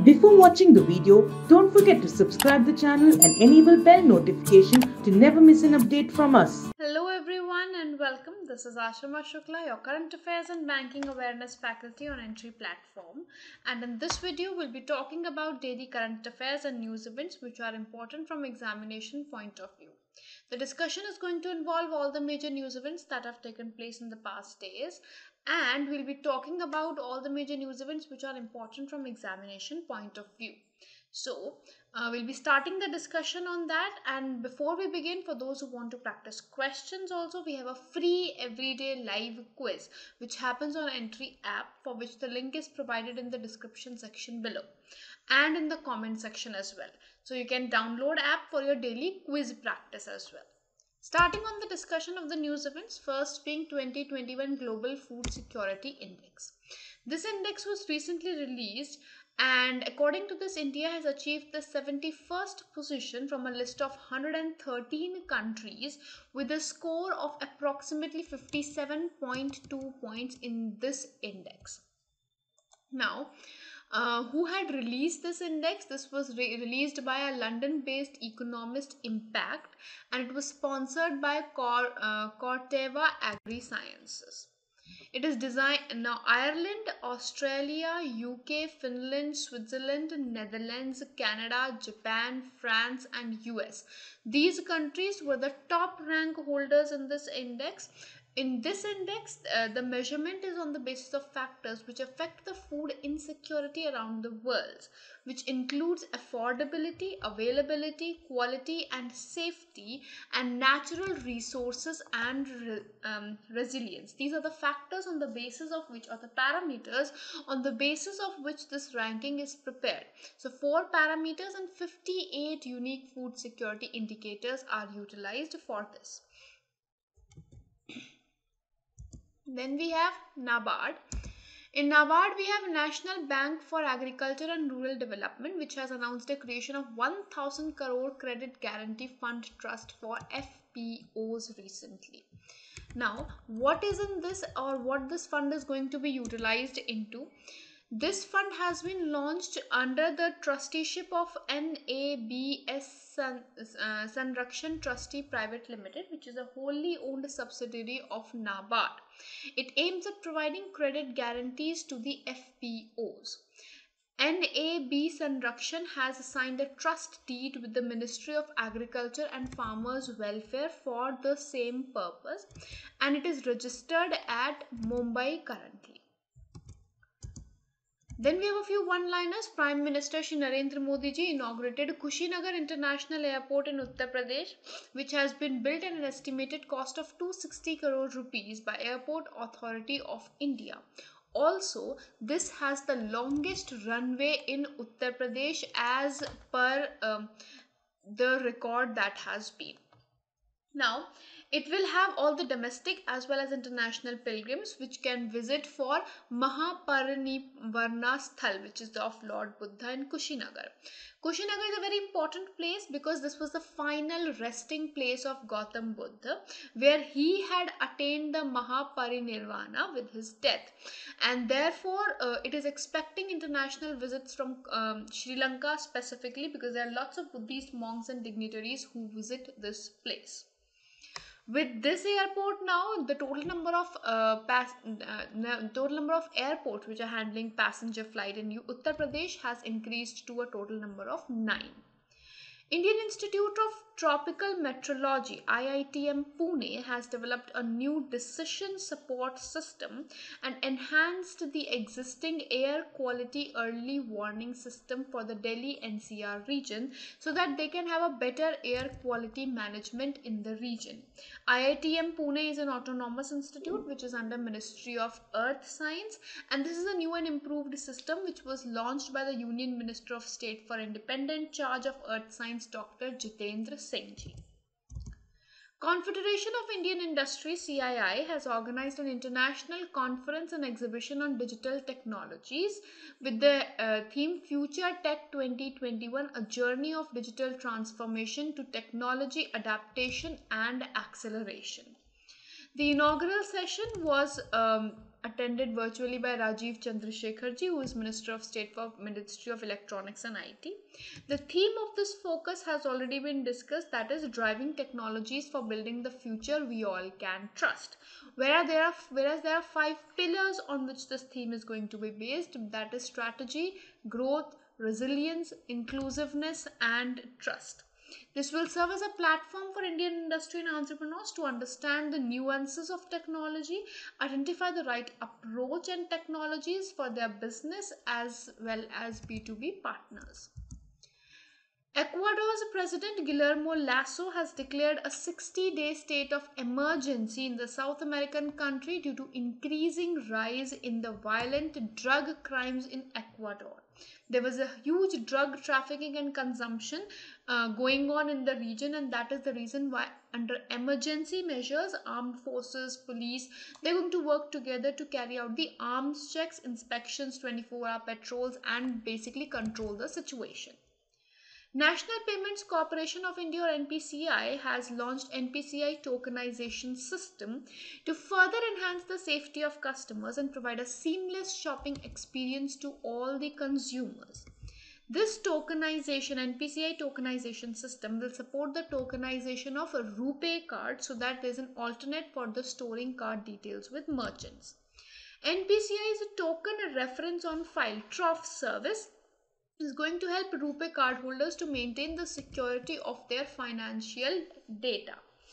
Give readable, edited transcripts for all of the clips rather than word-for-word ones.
Before watching the video, don't forget to subscribe the channel and enable bell notification to never miss an update from us. Hello everyone and welcome. This is Ashama Shukla, your Current Affairs and Banking Awareness faculty on Entry platform. And in this video, we'll be talking about daily current affairs and news events which are important from examination point of view. The discussion is going to involve all the major news events that have taken place in the past days, and we'll be talking about all the major news events which are important from examination point of view. So, we'll be starting the discussion on that. And before we begin, for those who want to practice questions also, we have a free everyday live quiz which happens on Entry app, for which the link is provided in the description section below and in the comment section as well. So you can download app for your daily quiz practice as well. Starting on the discussion of the news events, first being 2021 Global Food Security Index. This index was recently released, and according to this, India has achieved the 71st position from a list of 113 countries with a score of approximately 57.2 points in this index. Now, who had released this index? This was released by a London-based economist, Impact, and it was sponsored by Corteva Agri Sciences. It is designed now. Ireland, Australia, UK, Finland, Switzerland, Netherlands, Canada, Japan, France, and US. These countries were the top rank holders in this index. In this index, the measurement is on the basis of factors which affect the food insecurity around the world, which includes affordability, availability, quality, and safety, and natural resources and resilience. These are the factors on the basis of which, or the parameters on the basis of which this ranking is prepared. So 4 parameters and 58 unique food security indicators are utilized for this. Then we have NABARD. In NABARD, we have National Bank for Agriculture and Rural Development, which has announced a creation of 1000 crore Credit Guarantee Fund Trust for FPOs recently. Now, what is in this, or what this fund is going to be utilized into? This fund has been launched under the trusteeship of NABS Sanrakshan Trustee Private Limited, which is a wholly owned subsidiary of NABARD. It aims at providing credit guarantees to the FPOs. NAB Sanrakshan has signed a trust deed with the Ministry of Agriculture and Farmers Welfare for the same purpose, and it is registered at Mumbai currently. Then we have a few one-liners. Prime Minister Shri Narendra Modi ji inaugurated Kushinagar International Airport in Uttar Pradesh, which has been built at an estimated cost of 260 crore rupees by Airport Authority of India. Also, this has the longest runway in Uttar Pradesh as per the record that has been. Now, it will have all the domestic as well as international pilgrims which can visit for Mahaparinivarna Sthal, which is the of Lord Buddha in Kushinagar. Kushinagar is a very important place because this was the final resting place of Gautam Buddha, where he had attained the Mahaparinirvana with his death, and therefore it is expecting international visits from Sri Lanka specifically, because there are lots of Buddhist monks and dignitaries who visit this place. With this airport now, the total number of airports which are handling passenger flight in Uttar Pradesh has increased to a total number of 9. Indian Institute of Tropical Meteorology IITM Pune has developed a new decision support system and enhanced the existing air quality early warning system for the Delhi NCR region so that they can have a better air quality management in the region. IITM Pune is an autonomous institute which is under Ministry of Earth Science, and this is a new and improved system which was launched by the Union Minister of State for Independent Charge of Earth Science, Dr. Jitendra Singh ji. Confederation of Indian Industry CII has organized an international conference and exhibition on digital technologies with the theme Future Tech 2021, a journey of digital transformation to technology adaptation and acceleration. The inaugural session was attended virtually by Rajiv Chandrasekharji, who is Minister of State for Ministry of Electronics and IT. The theme of this focus has already been discussed, that is driving technologies for building the future we all can trust. Whereas there are 5 pillars on which this theme is going to be based, that is strategy, growth, resilience, inclusiveness, and trust. This will serve as a platform for Indian industry and entrepreneurs to understand the nuances of technology, identify the right approach and technologies for their business as well as B2B partners. Ecuador's President Guillermo Lasso has declared a 60-day state of emergency in the South American country due to increasing rise in the violent drug crimes in Ecuador. There was a huge drug trafficking and consumption going on in the region, and that is the reason why under emergency measures, armed forces, police, they're going to work together to carry out the arms checks, inspections, 24-hour patrols, and basically control the situation. National Payments Corporation of India, or NPCI, has launched NPCI tokenization system to further enhance the safety of customers and provide a seamless shopping experience to all the consumers. This tokenization, NPCI tokenization system, will support the tokenization of a RuPay card so that there is an alternate for the storing card details with merchants. NPCI is a token reference on file TROF service is going to help RuPay cardholders to maintain the security of their financial data.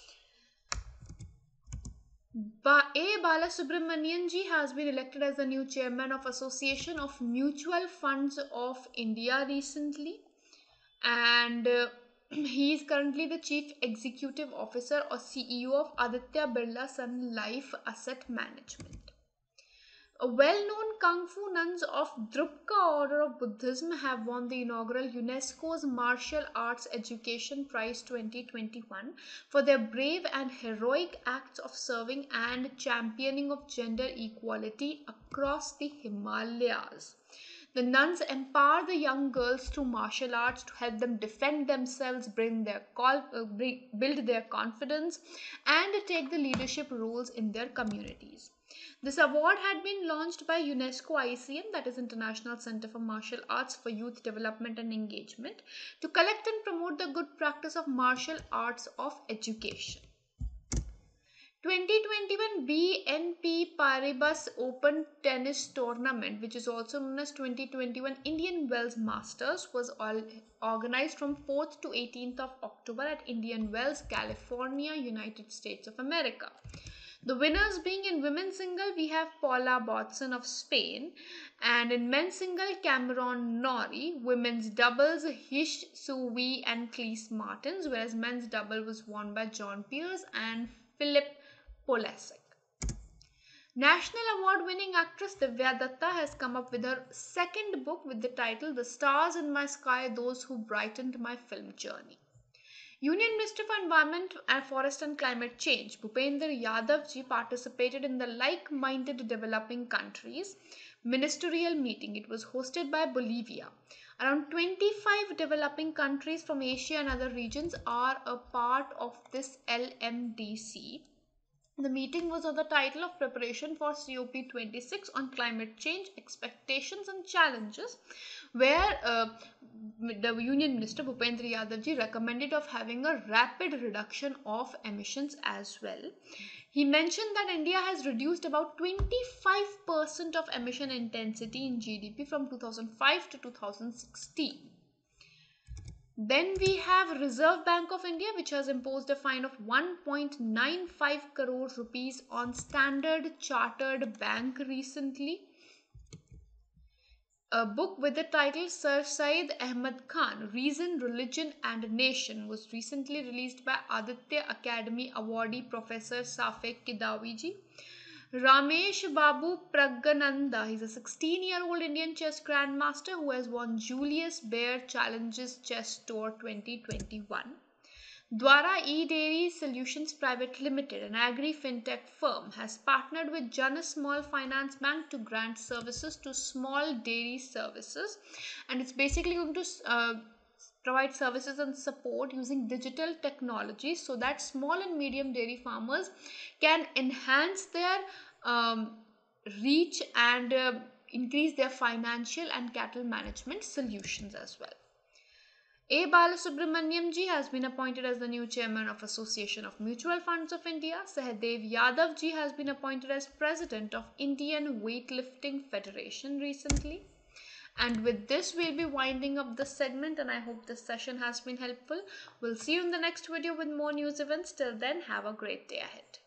A. Balasubramanian ji has been elected as the new chairman of Association of Mutual Funds of India recently, and he is currently the chief executive officer or CEO of Aditya Birla Sun Life Asset Management. A well-known Kung Fu nuns of Drupka order of Buddhism have won the inaugural UNESCO's Martial Arts Education Prize 2021 for their brave and heroic acts of serving and championing of gender equality across the Himalayas. The nuns empower the young girls through martial arts to help them defend themselves, build their confidence, and take the leadership roles in their communities. This award had been launched by UNESCO ICM, that is International Center for Martial Arts for Youth Development and Engagement, to collect and promote the good practice of martial arts of education. 2021 BNP Paribas Open Tennis Tournament, which is also known as 2021 Indian Wells Masters, was organized from 4th to 18th of October at Indian Wells, California, United States of America. The winners being in women's single, we have Paula Watson of Spain, and in men's single, Cameron Norrie. Women's doubles, Hish Suwi and Cleese Martins, whereas men's double was won by John Pierce and Philip Polasek. National award-winning actress Divya Datta has come up with her second book with the title The Stars in My Sky, Those Who Brightened My Film Journey. Union Minister for Environment and Forest and Climate Change, Bhupender Yadav ji, participated in the like-minded developing countries ministerial meeting. It was hosted by Bolivia. Around 25 developing countries from Asia and other regions are a part of this LMDC. The meeting was on the title of Preparation for COP26 on Climate Change, Expectations and Challenges, where the Union Minister Bhupender Yadav ji recommended of having a rapid reduction of emissions as well. He mentioned that India has reduced about 25% of emission intensity in GDP from 2005 to 2016. Then we have Reserve Bank of India, which has imposed a fine of 1.95 crore rupees on Standard Chartered Bank recently. A book with the title Sir Syed Ahmad Khan, Reason, Religion and Nation was recently released by Aditya Academy awardee Professor Safek Kidawiji. Ramesh Babu Praggananda, he's a 16-year-old Indian chess grandmaster who has won Julius Baer Challenges Chess Tour 2021. Dwara E-Dairy Solutions Private Limited, an agri-fintech firm, has partnered with Jana Small Finance Bank to grant services to small dairy services, and it's basically going to provide services and support using digital technology so that small and medium dairy farmers can enhance their reach and increase their financial and cattle management solutions as well. A. Balasubramaniam ji has been appointed as the new chairman of Association of Mutual Funds of India. Sahadev Yadav ji has been appointed as president of Indian Weightlifting Federation recently. And with this, we'll be winding up this segment, and I hope this session has been helpful. We'll see you in the next video with more news events. Till then, have a great day ahead.